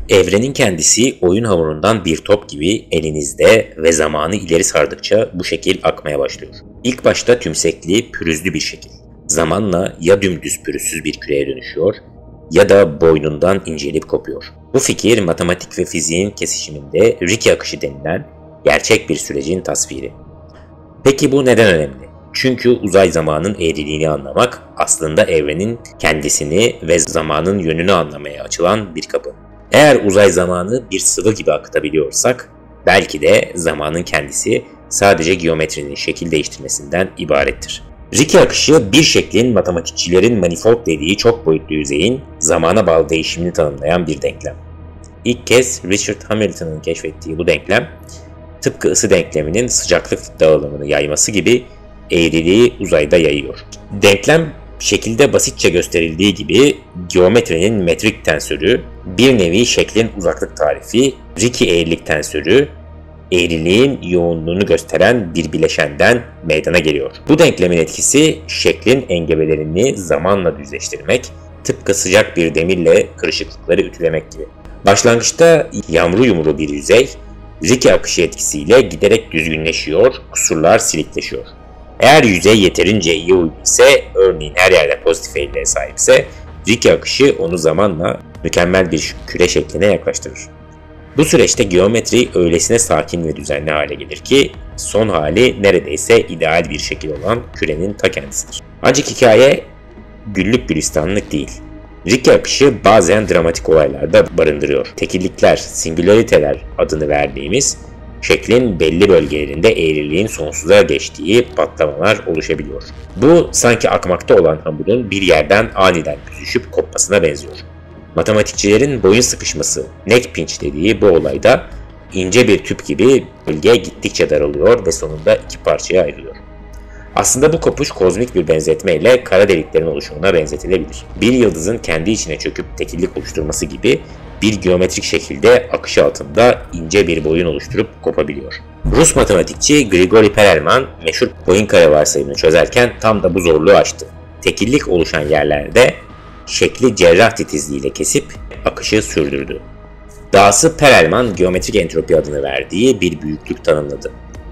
Evrenin kendisi oyun hamurundan bir top gibi elinizde ve zamanı ileri sardıkça bu şekil akmaya başlıyor. İlk başta tümsekli, pürüzlü bir şekil. Zamanla ya dümdüz pürüzsüz bir küreye dönüşüyor ya da boynundan incelip kopuyor. Bu fikir matematik ve fiziğin kesişiminde Ricci akışı denilen gerçek bir sürecin tasviri. Peki bu neden önemli? Çünkü uzay zamanın eğriliğini anlamak aslında evrenin kendisini ve zamanın yönünü anlamaya açılan bir kapı. Eğer uzay zamanı bir sıvı gibi akıtabiliyorsak, belki de zamanın kendisi sadece geometrinin şekil değiştirmesinden ibarettir. Ricci akışı bir şeklin matematikçilerin manifold dediği çok boyutlu yüzeyin zamana bağlı değişimini tanımlayan bir denklem. İlk kez Richard Hamilton'ın keşfettiği bu denklem, tıpkı ısı denkleminin sıcaklık dağılımını yayması gibi eğriliği uzayda yayıyor. Denklem şekilde basitçe gösterildiği gibi geometrinin metrik tensörü, bir nevi şeklin uzaklık tarifi, Ricci eğrilik tensörü, eğriliğin yoğunluğunu gösteren bir bileşenden meydana geliyor. Bu denklemin etkisi şeklin engebelerini zamanla düzleştirmek, tıpkı sıcak bir demirle kırışıklıkları ütülemek gibi. Başlangıçta yamru yumru bir yüzey, Ricci akışı etkisiyle giderek düzgünleşiyor, kusurlar silikleşiyor. Eğer yüzey yeterince iyi uygun ise, örneğin her yerde pozitif eğriliğe sahipse, Ricci akışı onu zamanla mükemmel bir küre şekline yaklaştırır. Bu süreçte geometri öylesine sakin ve düzenli hale gelir ki, son hali neredeyse ideal bir şekil olan kürenin ta kendisidir. Ancak hikaye güllük gülistanlık değil. Ricci akışı bazen dramatik olaylarda barındırıyor. Tekillikler, singulariteler adını verdiğimiz şeklin belli bölgelerinde eğriliğin sonsuza geçtiği patlamalar oluşabiliyor. Bu sanki akmakta olan hamurun bir yerden aniden büzüşüp kopmasına benziyor. Matematikçilerin boyun sıkışması, neck pinch dediği bu olayda ince bir tüp gibi bölge gittikçe daralıyor ve sonunda iki parçaya ayrılıyor. Aslında bu kopuş kozmik bir benzetmeyle kara deliklerin oluşumuna benzetilebilir. Bir yıldızın kendi içine çöküp tekillik oluşturması gibi bir geometrik şekilde akış altında ince bir boyun oluşturup kopabiliyor. Rus matematikçi Grigori Perelman meşhur boyun kare varsayımını çözerken tam da bu zorluğu aştı. Tekillik oluşan yerlerde şekli cerrah titizliğiyle kesip akışı sürdürdü. Dahası Perelman geometrik entropi adını verdiği bir büyüklük tanımladı.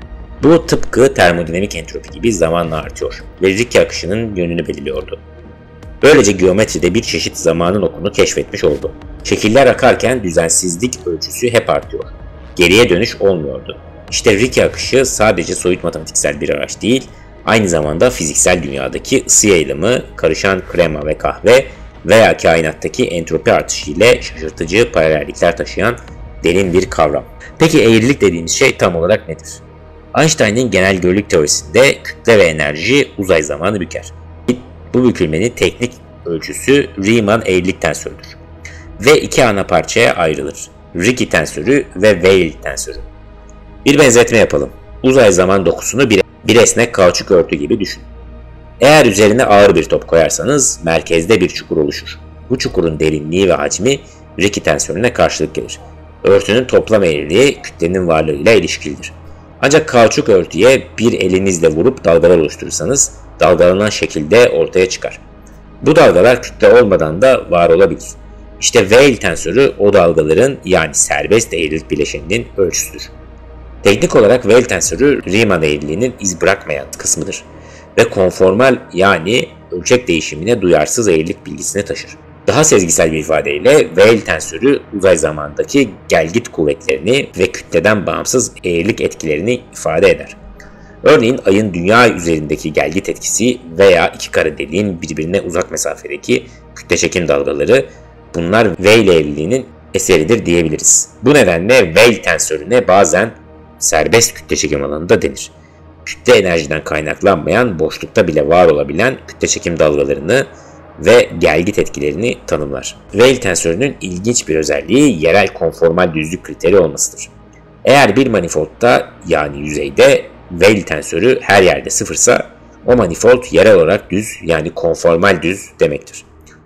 Bu tıpkı termodinamik entropi gibi zamanla artıyor ve Ricci akışının yönünü belirliyordu. Böylece geometride bir çeşit zamanın okunu keşfetmiş oldu. Şekiller akarken düzensizlik ölçüsü hep artıyor. Geriye dönüş olmuyordu. İşte Ricci akışı sadece soyut matematiksel bir araç değil, aynı zamanda fiziksel dünyadaki ısı yayılımı, karışan krema ve kahve veya kainattaki entropi artışı ile şaşırtıcı paralellikler taşıyan derin bir kavram. Peki eğrilik dediğimiz şey tam olarak nedir? Einstein'ın genel görelilik teorisinde kütle ve enerji uzay zamanı büker. Bu bükülmenin teknik ölçüsü Riemann eğrilik tensörüdür. Ve iki ana parçaya ayrılır. Ricci tensörü ve Weyl tensörü. Bir benzetme yapalım. Uzay zaman dokusunu bir esnek kauçuk örtü gibi düşün. Eğer üzerine ağır bir top koyarsanız merkezde bir çukur oluşur. Bu çukurun derinliği ve hacmi Ricci tensörüne karşılık gelir. Örtünün toplam eğriliği kütlenin varlığıyla ilişkilidir. Ancak kauçuk örtüye bir elinizle vurup dalgalar oluşturursanız dalgalanan şekilde ortaya çıkar. Bu dalgalar kütle olmadan da var olabilir. İşte Weyl tensörü o dalgaların yani serbest eğrilik bileşeninin ölçüsüdür. Teknik olarak Weyl tensörü Riemann eğriliğinin iz bırakmayan kısmıdır ve konformal yani ölçek değişimine duyarsız eğrilik bilgisini taşır. Daha sezgisel bir ifadeyle Weyl tensörü uzay zamandaki gelgit kuvvetlerini ve kütleden bağımsız eğrilik etkilerini ifade eder. Örneğin ayın dünya üzerindeki gelgit etkisi veya iki kara deliğin birbirine uzak mesafedeki kütle çekim dalgaları, bunlar Weyl eğriliğinin eseridir diyebiliriz. Bu nedenle Weyl tensörüne bazen serbest kütle çekim alanında denir. Kütle enerjiden kaynaklanmayan, boşlukta bile var olabilen kütle çekim dalgalarını ve gelgit etkilerini tanımlar. Weyl tensörünün ilginç bir özelliği yerel konformal düzlük kriteri olmasıdır. Eğer bir manifoldta yani yüzeyde Weyl tensörü her yerde sıfırsa o manifold yerel olarak düz yani konformal düz demektir.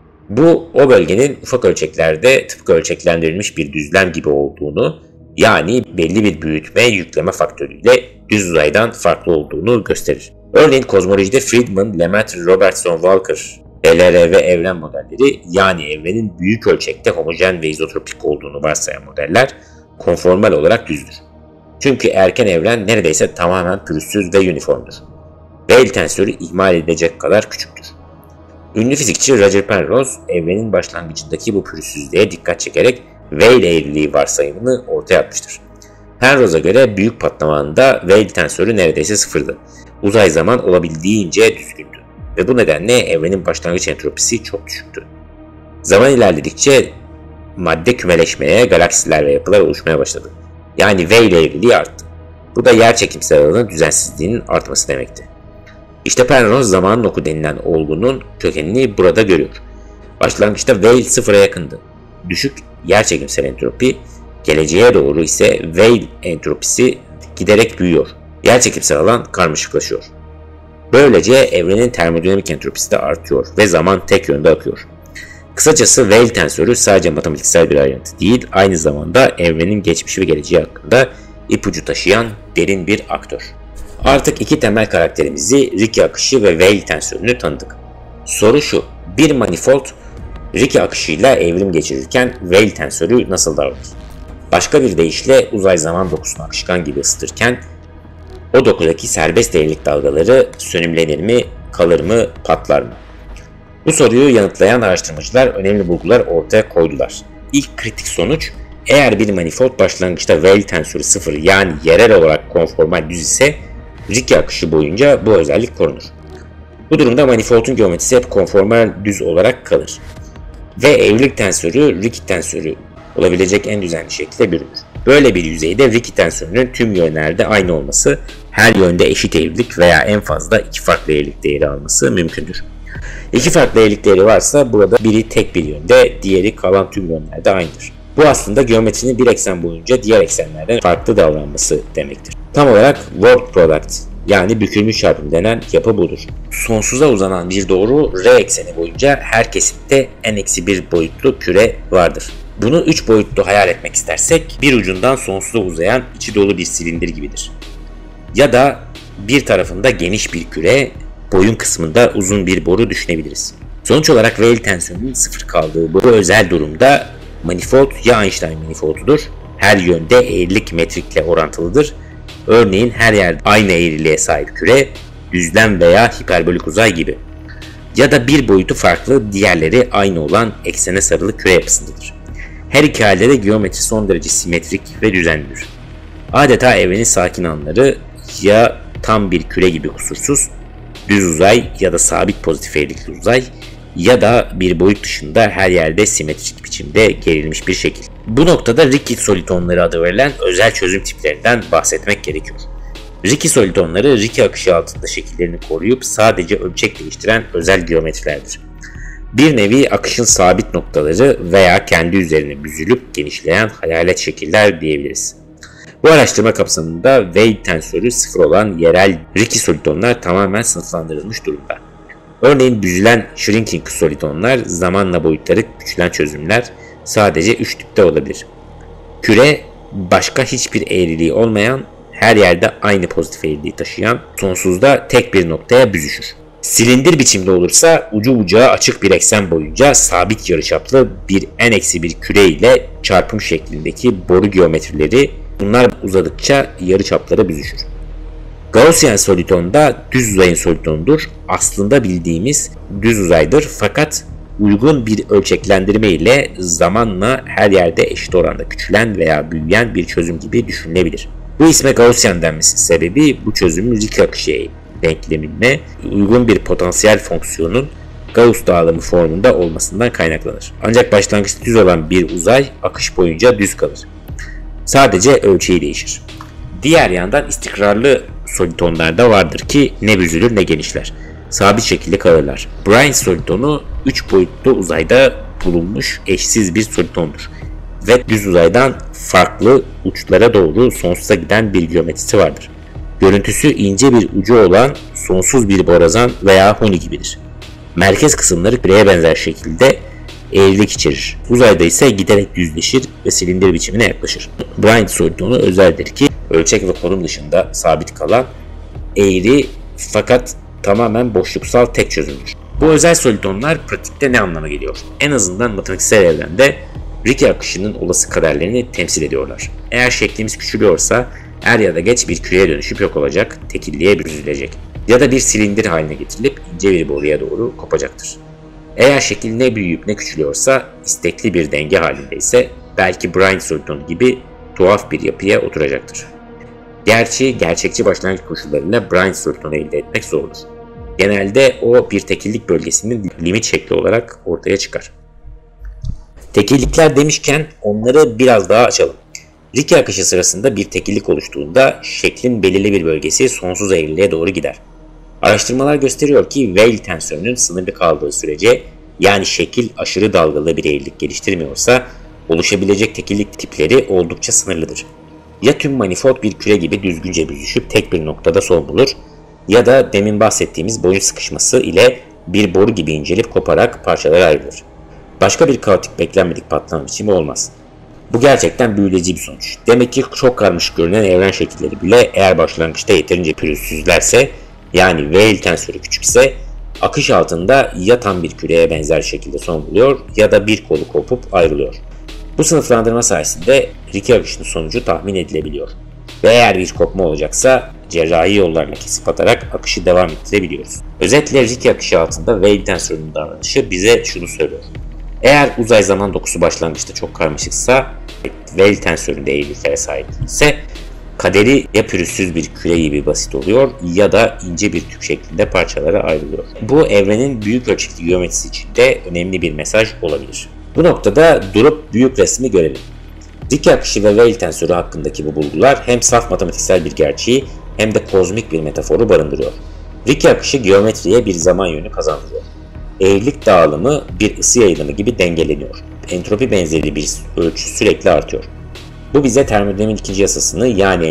Bu o bölgenin ufak ölçeklerde tıpkı ölçeklendirilmiş bir düzlem gibi olduğunu yani belli bir büyütme yükleme faktörüyle düz uzaydan farklı olduğunu gösterir. Örneğin kozmolojide Friedman, Lemaitre, Robertson, Walker BLR ve evren modelleri, yani evrenin büyük ölçekte homojen ve izotropik olduğunu varsayan modeller konformal olarak düzdür. Çünkü erken evren neredeyse tamamen pürüzsüz ve uniformdur. Weyl tensörü ihmal edilecek kadar küçüktür. Ünlü fizikçi Roger Penrose, evrenin başlangıcındaki bu pürüzsüzlüğe dikkat çekerek Weyl eğriliği varsayımını ortaya atmıştır. Penrose'a göre büyük patlamanında Weyl tensörü neredeyse sıfırdı. Uzay zaman olabildiğince düzgündü ve bu nedenle evrenin başlangıç entropisi çok düşüktü. Zaman ilerledikçe madde kümeleşmeye, galaksiler ve yapılar oluşmaya başladı. Yani Weyl eğriliği arttı. Bu da yerçekimsel alanın düzensizliğinin artması demekti. İşte Penrose zamanın oku denilen olgunun kökenini burada görüyor. Başlangıçta Weyl sıfıra yakındı. Düşük yerçekimsel entropi, geleceğe doğru ise Weyl entropisi giderek büyüyor. Yerçekimsel alan karmaşıklaşıyor. Böylece evrenin termodinamik entropisi de artıyor ve zaman tek yönde akıyor. Kısacası Weyl tensörü sadece matematiksel bir ayrıntı değil, aynı zamanda evrenin geçmişi ve geleceği hakkında ipucu taşıyan derin bir aktör. Artık iki temel karakterimizi, Ricci akışı ve Weyl tensörünü tanıdık. Soru şu: bir manifold Ricci akışıyla evrim geçirirken Weyl tensörü nasıl davranır? Başka bir deyişle uzay zaman dokusunu akışkan gibi ısıtırken o dokudaki serbest derinlik dalgaları sönümlenir mi, kalır mı, patlar mı? Bu soruyu yanıtlayan araştırmacılar önemli bulgular ortaya koydular. İlk kritik sonuç, eğer bir manifold başlangıçta Weyl tensörü sıfır, yani yerel olarak konformal düz ise Ricci akışı boyunca bu özellik korunur. Bu durumda manifoldun geometrisi hep konformal düz olarak kalır. Ve evlilik tensörü Ricci tensörü olabilecek en düzenli şekilde bürünür. Böyle bir yüzeyde Ricci tensörünün tüm yönlerde aynı olması, her yönde eşit eğrilik veya en fazla iki farklı eğrilik değeri alması mümkündür. İki farklı eğrilik değeri varsa burada biri tek bir yönde, diğeri kalan tüm yönlerde aynıdır. Bu aslında geometrinin bir eksen boyunca diğer eksenlerden farklı davranması demektir. Tam olarak work product, yani bükülmüş çarpım denen yapı budur. Sonsuza uzanan bir doğru R ekseni boyunca her kesitte n-1 boyutlu küre vardır. Bunu 3 boyutlu hayal etmek istersek bir ucundan sonsuza uzayan içi dolu bir silindir gibidir. Ya da bir tarafında geniş bir küre, boyun kısmında uzun bir boru düşünebiliriz. Sonuç olarak Weyl tensörünün sıfır kaldığı bu özel durumda manifold ya Einstein manifoldudur, her yönde eğrilik metrikle orantılıdır. Örneğin her yerde aynı eğriliğe sahip küre, düzlem veya hiperbolik uzay gibi. Ya da bir boyutu farklı, diğerleri aynı olan eksene sarılı küre yapısındadır. Her iki halde de geometri son derece simetrik ve düzenlidir. Adeta evrenin sakin anları ya tam bir küre gibi kusursuz, düz uzay ya da sabit pozitif eğrilikli uzay, ya da bir boyut dışında her yerde simetrik biçimde gerilmiş bir şekil. Bu noktada Ricci solitonları adı verilen özel çözüm tiplerinden bahsetmek gerekiyor. Ricci solitonları Ricci akışı altında şekillerini koruyup sadece ölçek değiştiren özel geometrilerdir. Bir nevi akışın sabit noktaları veya kendi üzerine büzülüp genişleyen hayalet şekiller diyebiliriz. Bu araştırma kapsamında Weyl tensörü sıfır olan yerel Ricci solitonlar tamamen sınıflandırılmış durumda. Örneğin büzülen shrinking solitonlar zamanla boyutları küçülen çözümler, sadece 3 tipte olabilir. Küre, başka hiçbir eğriliği olmayan, her yerde aynı pozitif eğriliği taşıyan, sonsuzda tek bir noktaya büzüşür. Silindir biçimde olursa ucu bucağı açık bir eksen boyunca sabit yarıçaplı bir n-1 küre ile çarpım şeklindeki boru geometrileri, bunlar uzadıkça yarıçaplara büzüşür. Gaussian solitonda düz uzayın solitonudur. Aslında bildiğimiz düz uzaydır, fakat uygun bir ölçeklendirme ile zamanla her yerde eşit oranda küçülen veya büyüyen bir çözüm gibi düşünülebilir. Bu isme Gaussian denmesinin sebebi bu çözümün Ricci akışı denklemine uygun bir potansiyel fonksiyonun Gauss dağılımı formunda olmasından kaynaklanır. Ancak başlangıçta düz olan bir uzay akış boyunca düz kalır. Sadece ölçeği değişir. Diğer yandan istikrarlı solitonlar da vardır ki ne büzülür ne genişler. Sabit şekilde kalırlar. Bragg solitonu 3 boyutlu uzayda bulunmuş eşsiz bir solitondur. Ve düz uzaydan farklı uçlara doğru sonsuza giden bir geometrisi vardır. Görüntüsü ince bir ucu olan sonsuz bir borazan veya huni gibidir. Merkez kısımları küreye benzer şekilde eğrilik içerir. Uzayda ise giderek düzleşir ve silindir biçimine yaklaşır. Bragg solitonu özeldir ki ölçek ve konum dışında sabit kalan, eğri fakat tamamen boşluksal tek çözümdür. Bu özel solitonlar pratikte ne anlama geliyor? En azından matematiksel evrende Ricci akışının olası kaderlerini temsil ediyorlar. Eğer şeklimiz küçülüyorsa er ya da geç bir küreye dönüşüp yok olacak, tekilliğe büzülecek ya da bir silindir haline getirilip ince bir boruya doğru kopacaktır. Eğer şekil ne büyüyüp ne küçülüyorsa, istekli bir denge halinde ise belki Bryant solitonu gibi tuhaf bir yapıya oturacaktır. Gerçi gerçekçi başlangıç koşullarıyla Bryant solitonu elde etmek zordur. Genelde o bir tekillik bölgesinin limit şekli olarak ortaya çıkar. Tekillikler demişken onları biraz daha açalım. Ricci akışı sırasında bir tekillik oluştuğunda şeklin belirli bir bölgesi sonsuz eğriliğe doğru gider. Araştırmalar gösteriyor ki Weyl tensörünün sınırlı kaldığı sürece, yani şekil aşırı dalgalı bir eğrilik geliştirmiyorsa, oluşabilecek tekillik tipleri oldukça sınırlıdır. Ya tüm manifold bir küre gibi düzgünce büzüşüp tek bir noktada son bulur, ya da demin bahsettiğimiz boyun sıkışması ile bir boru gibi incelip koparak parçalara ayrılır. Başka bir kaotik beklenmedik patlama biçimi olmaz. Bu gerçekten büyüleyici bir sonuç. Demek ki çok karmaşık görünen evren şekilleri bile eğer başlangıçta yeterince pürüzsüzlerse, yani Weyl tensörü küçükse, akış altında ya tam bir küreye benzer şekilde son buluyor ya da bir kolu kopup ayrılıyor. Bu sınıflandırma sayesinde Ricci akışının sonucu tahmin edilebiliyor. Ve eğer bir kopma olacaksa cerrahi yollarla kesip atarak akışı devam ettirebiliyoruz. Özetle Ricci akışı altında Weyl tensörünün davranışı bize şunu söylüyor. Eğer uzay zaman dokusu başlangıçta çok karmaşıksa, Weyl tensöründe eğriliklere sahip ise, kaderi ya pürüzsüz bir küre gibi basit oluyor ya da ince bir küp şeklinde parçalara ayrılıyor. Bu evrenin büyük ölçekli geometrisi için de önemli bir mesaj olabilir. Bu noktada durup büyük resmi görelim. Ricci akışı ve Weyl tensörü hakkındaki bu bulgular hem saf matematiksel bir gerçeği hem de kozmik bir metaforu barındırıyor. Ricci akışı geometriye bir zaman yönü kazandırıyor. Eğrilik dağılımı bir ısı yayılımı gibi dengeleniyor. Entropi benzeri bir ölçü sürekli artıyor. Bu bize termodinamiğin ikinci yasasını, yani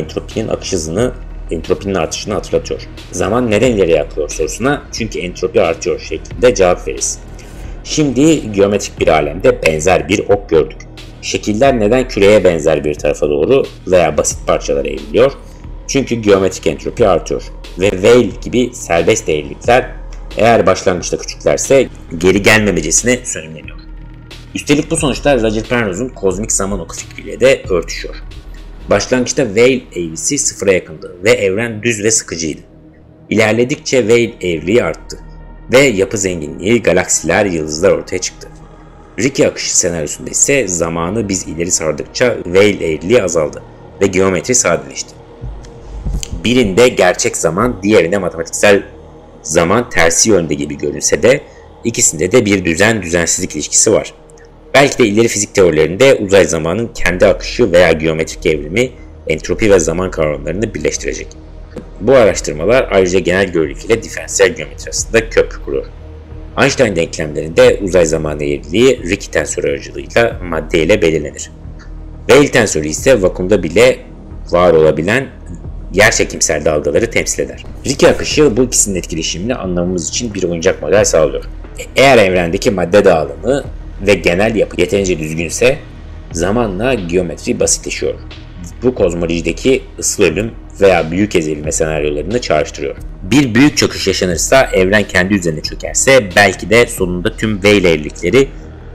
entropinin artışını hatırlatıyor. Zaman neden ileriye akıyor sorusuna çünkü entropi artıyor şeklinde cevap veririz. Şimdi geometrik bir alemde benzer bir ok gördük. Şekiller neden küreye benzer bir tarafa doğru veya basit parçalara evriliyor? Çünkü geometrik entropi artıyor ve Weyl gibi serbest eğrilikler eğer başlangıçta küçüklerse geri gelmemecesine sönümleniyor. Üstelik bu sonuçlar Roger Penrose'un kozmik zaman oku fikriyle de örtüşüyor. Başlangıçta Weyl eğrisi sıfıra yakındı ve evren düz ve sıkıcıydı. İlerledikçe Weyl eğriliği arttı ve yapı zenginliği, galaksiler, yıldızlar ortaya çıktı. Ricci akışı senaryosunda ise zamanı biz ileri sardıkça Weyl eğriliği azaldı ve geometri sadeleşti. Birinde gerçek zaman, diğerinde matematiksel zaman tersi yönde gibi görünse de ikisinde de bir düzen-düzensizlik ilişkisi var. Belki de ileri fizik teorilerinde uzay zamanın kendi akışı veya geometrik evrimi, entropi ve zaman kavramlarını birleştirecek. Bu araştırmalar ayrıca genel görelilik ile diferansiyel geometri arasında köprü kuruyor. Einstein denklemlerinde uzay zamanı eğriliği Ricci tensörü aracılığıyla madde ile belirlenir. Weyl tensörü ise vakumda bile var olabilen yerçekimsel dalgaları temsil eder. Ricci akışı bu ikisinin etkileşimini anlamamız için bir oyuncak model sağlıyor. Eğer evrendeki madde dağılımı ve genel yapı yeterince düzgünse zamanla geometri basitleşiyor. Bu kozmolojideki ısı ölüm veya büyük ezilme senaryolarını çağrıştırıyor. Bir büyük çöküş yaşanırsa, evren kendi üzerine çökerse belki de sonunda tüm Weyl eğrilikleri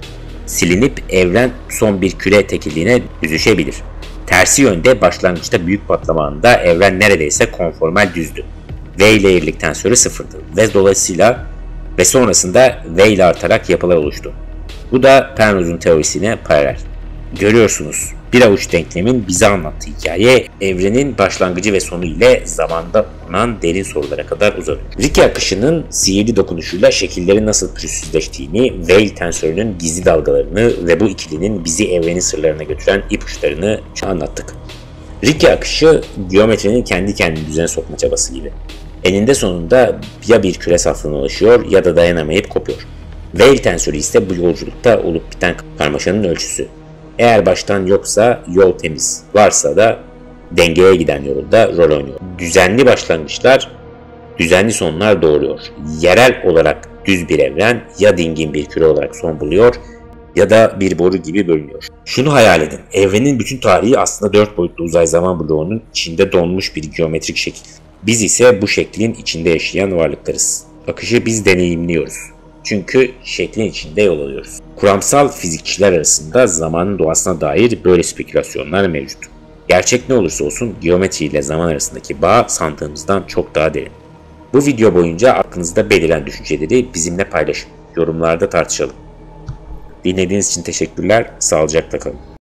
silinip evren son bir küre tekilliğine büzüşebilir. Tersi yönde başlangıçta büyük patlama anında evren neredeyse konformal düzdü. Weyl eğrilik tensörü sıfırdı ve dolayısıyla ve sonrasında Weyl artarak yapılar oluştu. Bu da Penrose'un teorisine paralel. Görüyorsunuz, bir avuç denklemin bize anlattığı hikaye evrenin başlangıcı ve sonu ile zamanda bulunan derin sorulara kadar uzanıyor. Ricci akışının sihirli dokunuşuyla şekillerin nasıl pürüzsüzleştiğini, Weyl tensörünün gizli dalgalarını ve bu ikilinin bizi evrenin sırlarına götüren ipuçlarını anlattık. Ricci akışı geometrinin kendi kendini düzene sokma çabası gibi. Eninde sonunda ya bir küre saflığına ulaşıyor ya da dayanamayıp kopuyor. Weyl tensörü ise bu yolculukta olup biten karmaşanın ölçüsü. Eğer baştan yoksa yol temiz, varsa da dengeye giden yolda rol oynuyor. Düzenli başlangıçlar, düzenli sonlar doğuruyor. Yerel olarak düz bir evren ya dingin bir küre olarak son buluyor ya da bir boru gibi bölünüyor. Şunu hayal edin, evrenin bütün tarihi aslında 4 boyutlu uzay zaman bloğunun içinde donmuş bir geometrik şekil. Biz ise bu şeklin içinde yaşayan varlıklarız. Akışı biz deneyimliyoruz. Çünkü şeklin içinde yol alıyoruz. Kuramsal fizikçiler arasında zamanın doğasına dair böyle spekülasyonlar mevcut. Gerçek ne olursa olsun geometri ile zaman arasındaki bağ sandığımızdan çok daha derin. Bu video boyunca aklınızda beliren düşünceleri bizimle paylaşın. Yorumlarda tartışalım. Dinlediğiniz için teşekkürler. Sağlıcakla kalın.